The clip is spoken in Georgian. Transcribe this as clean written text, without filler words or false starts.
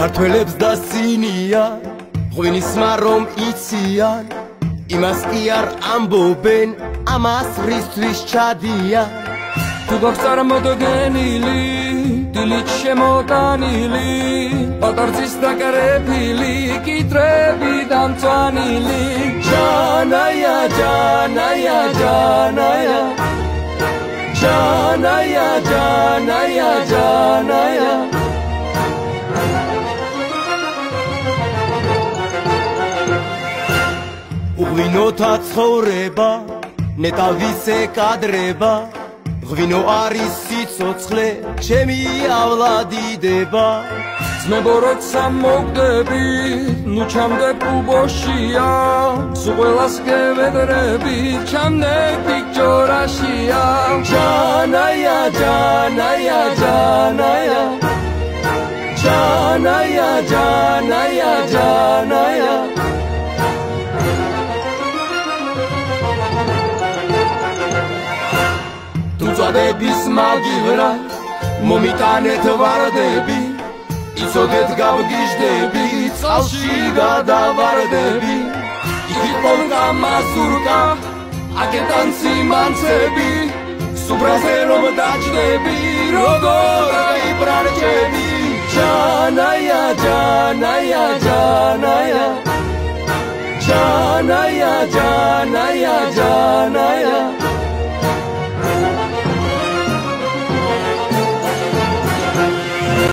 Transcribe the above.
ქართველებს და სინია ღვინისმა რომ იციან იმას კი არ ამბობენ ამას რისთვის ჩადიან თუ გაქვს წარმოდგენილი დილით შემოტანილი პატარძის დაკრეფილი კითრები დამწვანილი ჯანაია ჯანაია ჯანაია ჯანაია ჯანაია ჯანაია ღვინოთა ცხოვრება ნეტავის ეკადრება ღვინო არის სიცოცხლე ჩემიავლადიდება ძმებო როცა მოგდები ნუ ჩამდებ უბოშია სულ ყველას გევედრები ჩამდები ჯორაშია ჯანაია ჯანაია ჯანაია ჯანაია ჯანაია ჯანაია წადების მაგივრა მომიტანეთ ვარდები იცოდეთ გავგიჟდები წყალში გადავარდები იქ პოლკა მასურკა აკეთან სიმანცები სუბრაზე რომ დაჭდები როგორ გაიბრარჭები ჯანაია ჯანაია ჯანაია ჯანაია ჯანაია ჯანაია